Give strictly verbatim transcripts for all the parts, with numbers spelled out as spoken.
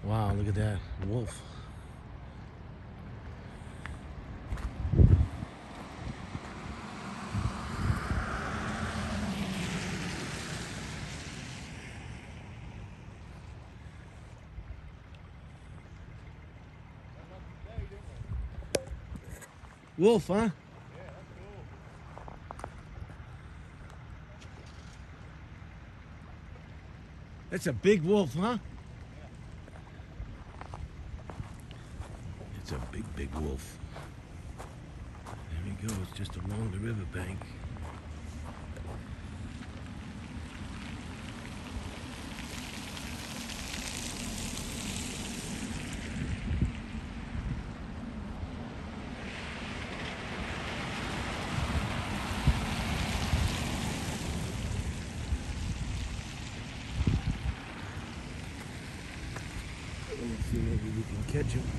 Wow, look at that wolf. Wolf, huh? Yeah, that's cool. That's a big wolf, huh? Yeah. It's a big, big wolf. There he goes, just along the riverbank. Let me see, maybe we can catch him.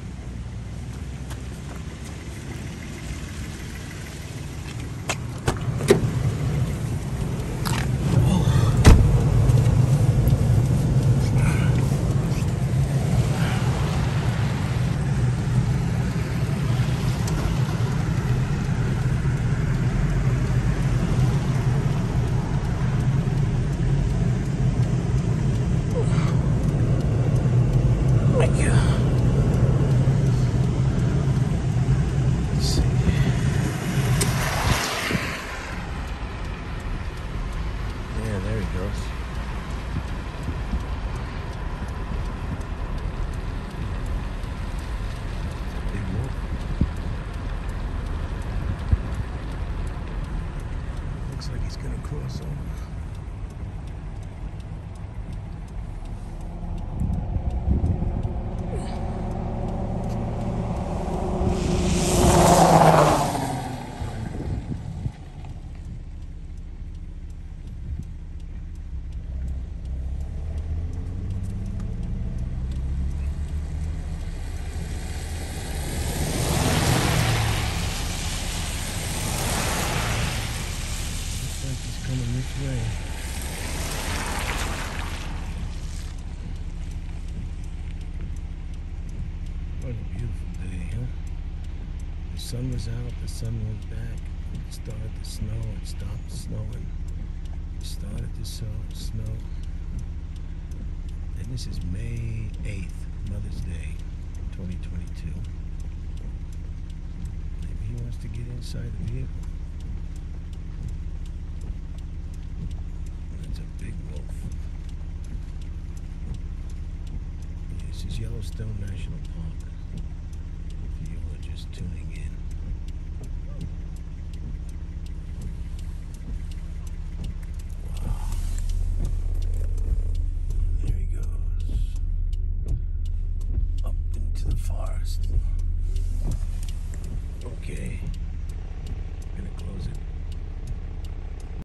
Looks like he's gonna cross over. Coming this way. What a beautiful day, huh? The sun was out, the sun went back. It started to snow, it stopped snowing. It started to sow, snow. And this is May eighth, Mother's Day, twenty twenty-two. Maybe he wants to get inside the vehicle. Big wolf. This is Yellowstone National Park. If you are just tuning in. Wow. There he goes. Up into the forest. Okay. I'm gonna close it.